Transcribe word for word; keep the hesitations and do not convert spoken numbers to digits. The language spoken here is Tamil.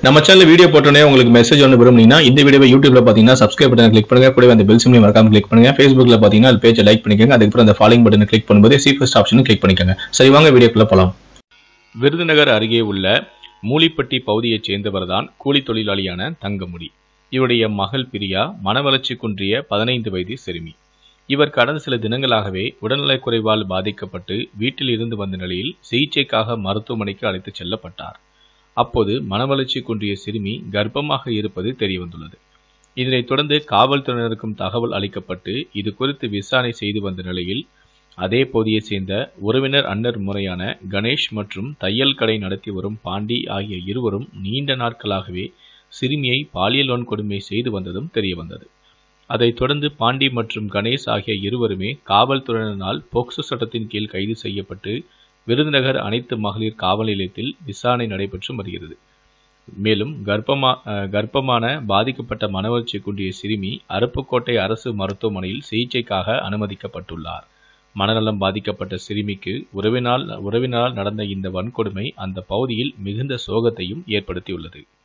நம்ம சேனல் வீடியோ போட்டோனே உங்களுக்கு மெசேஜ் ஒன்று விரும்புனீங்கன்னா இந்த வீடியோவை யூடியூப்ல பாத்தீங்கன்னா சப்ஸ்கிரைப் பட்டனை கிளிக் பண்ணுங்க, கூடவே அந்த பெல் சிம்லையும் மறக்காம கிளிக் பண்ணுங்க. Facebookல பாத்தீங்கன்னா அது பேஜை லைக் பண்ணிக்கோங்க, அதுக்கப்புறம் அந்த ஃபாலோயிங் பட்டனை கிளிக் பண்ணும்போது சி ஃபர்ஸ்ட் ஆப்ஷனும் கிளிக் பண்ணிக்கோங்க. சரி வாங்க வீடியோக்குள்ள போலாம். விருதுநகர் அருகே உள்ள மூலிப்பட்டி பகுதியைச் சேர்ந்தவர்தான் கூலி தொழிலாளியான தங்கமுடி. இவருடைய மகள் பிரியா மனவளர்ச்சி குன்றிய பதினைந்து வயது சிறுமி. இவர் கடந்த சில தினங்களாகவே உடல்நலக் குறைவால் பாதிக்கப்பட்டு வீட்டில் இருந்து வந்த நிலையில் சிகிச்சைக்காக மருத்துவமனைக்கு அழைத்துச் செல்லப்பட்டார். அப்போது மனவளர்ச்சி குன்றிய சிறுமி கர்ப்பமாக இருப்பது தெரியவந்துள்ளது. இதனைத் தொடர்ந்து காவல்துறையினருக்கும் தகவல் அளிக்கப்பட்டு இது குறித்து விசாரணை செய்து வந்த நிலையில் அதே பகுதியைச் சேர்ந்த உறவினர் அண்ணர் முறையான கணேஷ் மற்றும் தையல் கடை நடத்தி வரும் பாண்டி ஆகிய இருவரும் நீண்ட நாட்களாகவே சிறுமியை பாலியல் வன்கொடுமை செய்து வந்ததும் தெரியவந்தது. அதைத் தொடர்ந்து பாண்டி மற்றும் கணேஷ் ஆகிய இருவருமே காவல்துறையினரால் போக்சோ சட்டத்தின் கீழ் கைது செய்யப்பட்டு விருதுநகர் அனைத்து மகளிர் காவல் நிலையத்தில் விசாரணை நடைபெற்று வருகிறது. மேலும் கர்ப்பமா கர்ப்பமான பாதிக்கப்பட்ட மனவளர்ச்சி குன்றிய சிறுமி அருப்புக்கோட்டை அரசு மருத்துவமனையில் சிகிச்சைக்காக அனுமதிக்கப்பட்டுள்ளார். மனநலம் பாதிக்கப்பட்ட சிறுமிக்கு உறவினால் உறவினரால் நடந்த இந்த வன்கொடுமை அந்த பகுதியில் மிகுந்த சோகத்தையும் ஏற்படுத்தியுள்ளது.